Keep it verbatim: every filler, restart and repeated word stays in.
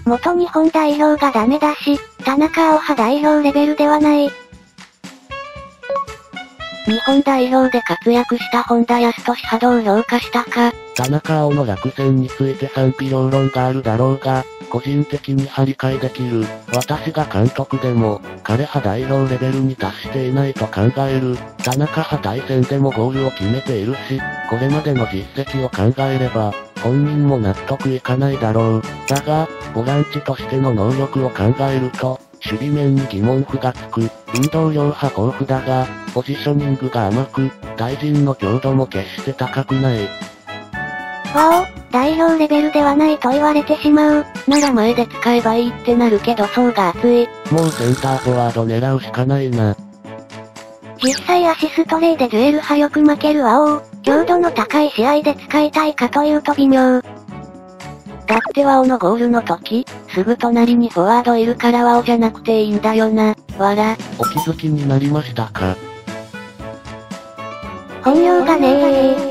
元日本代表がダメだし、田中碧羽代表レベルではない。 日本代表で活躍した本田康俊派どう評価したか。 田中碧の落選について賛否両論があるだろうが、個人的には理解できる。私が監督でも、彼派代表レベルに達していないと考える。田中派対戦でもゴールを決めているし、これまでの実績を考えれば、本人も納得いかないだろう。だが、ボランチとしての能力を考えると、守備面に疑問符がつく。運動量派豊富だが、ポジショニングが甘く、対人の強度も決して高くない。 わお、代表レベルではないと言われてしまう。 なら前で使えばいいってなるけど層が厚い。 もうセンターフォワード狙うしかないな。 実際アシスト例でデュエル派よく負けるわお。強度の高い試合で使いたいかというと微妙。 だってワオのゴールの時、すぐ隣にフォワードいるからワオじゃなくていいんだよな、わら。 お気づきになりましたか？ 本名がねー。